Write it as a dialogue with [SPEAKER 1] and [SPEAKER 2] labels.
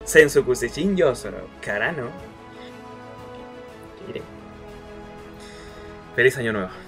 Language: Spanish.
[SPEAKER 1] Sensoku Seishin Yosoro. Carano. ¿Qué diré? Feliz año nuevo.